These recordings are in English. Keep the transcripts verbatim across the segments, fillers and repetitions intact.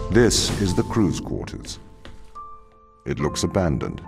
This is the crew's quarters. It looks abandoned.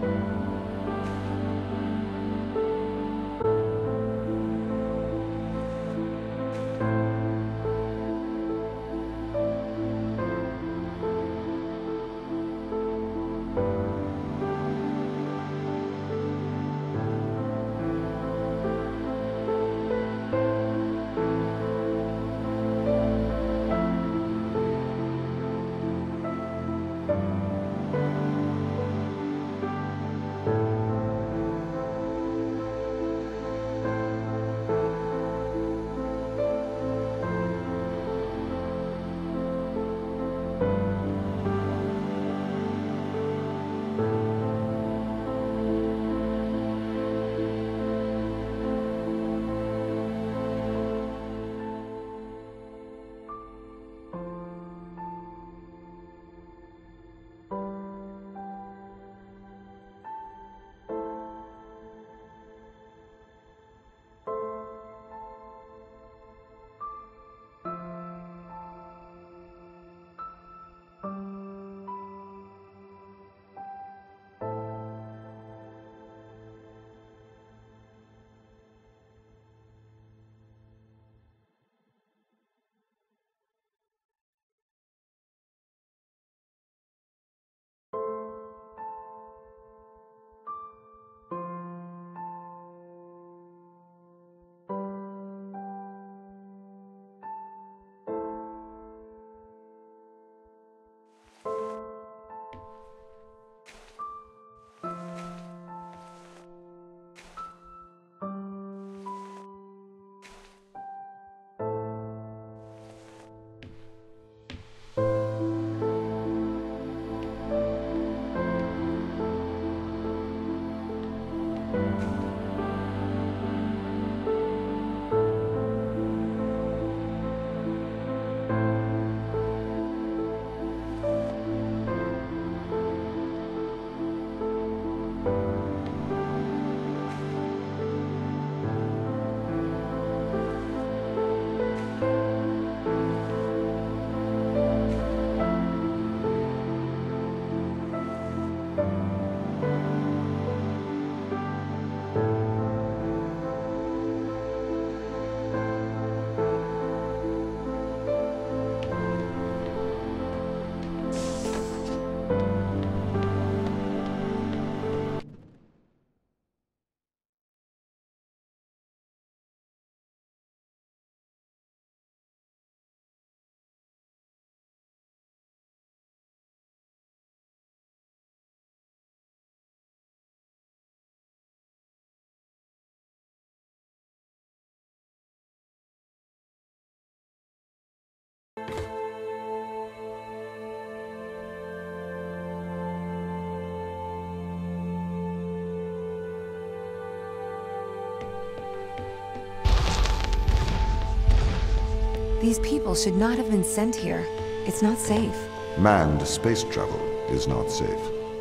These people should not have been sent here. It's not safe. Manned space travel is not safe.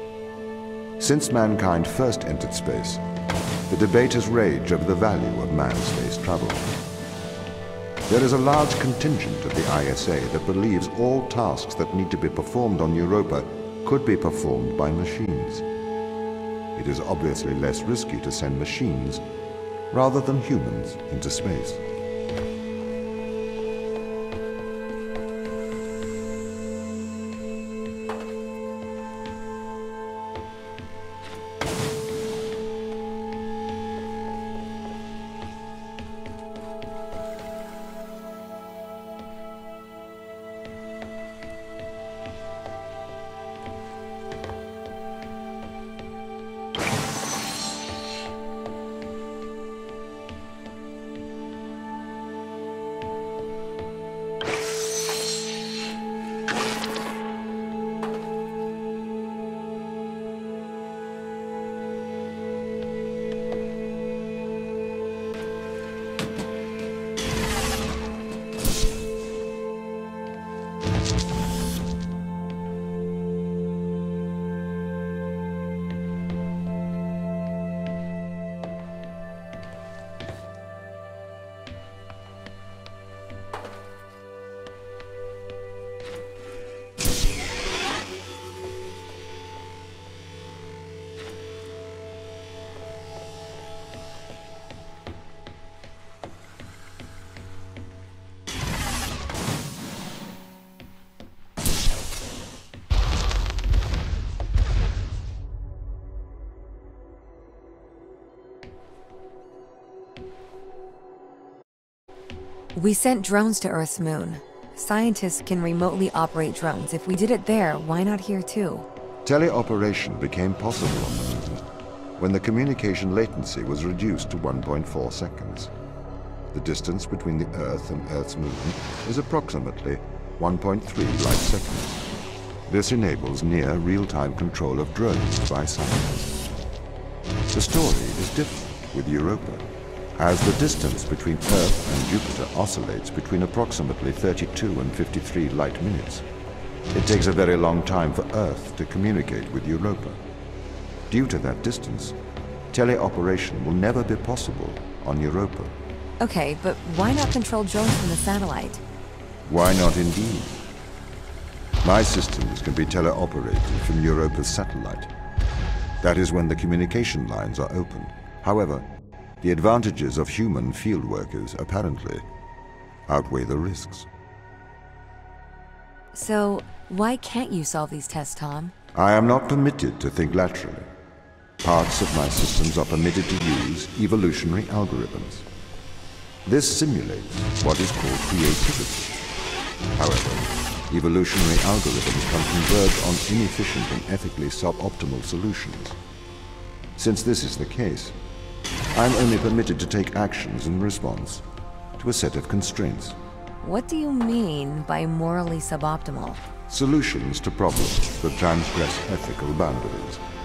Since mankind first entered space, the debate has raged over the value of manned space travel. There is a large contingent of the I S A that believes all tasks that need to be performed on Europa could be performed by machines. It is obviously less risky to send machines rather than humans into space. We sent drones to Earth's moon. Scientists can remotely operate drones. If we did it there, why not here too? Teleoperation became possible on the moon when the communication latency was reduced to one point four seconds. The distance between the Earth and Earth's moon is approximately one point three light seconds. This enables near real-time control of drones by scientists. The story is different with Europa, as the distance between Earth and Jupiter oscillates between approximately thirty-two and fifty-three light minutes. It takes a very long time for Earth to communicate with Europa. Due to that distance, teleoperation will never be possible on Europa. Okay, but why not control drones from the satellite? Why not indeed? My systems can be teleoperated from Europa's satellite. That is when the communication lines are opened. However, the advantages of human field workers apparently outweigh the risks. So, why can't you solve these tests, Tom? I am not permitted to think laterally. Parts of my systems are permitted to use evolutionary algorithms. This simulates what is called creativity. However, evolutionary algorithms can converge on inefficient and ethically suboptimal solutions. Since this is the case, I am only permitted to take actions in response to a set of constraints. What do you mean by morally suboptimal? Solutions to problems that transgress ethical boundaries.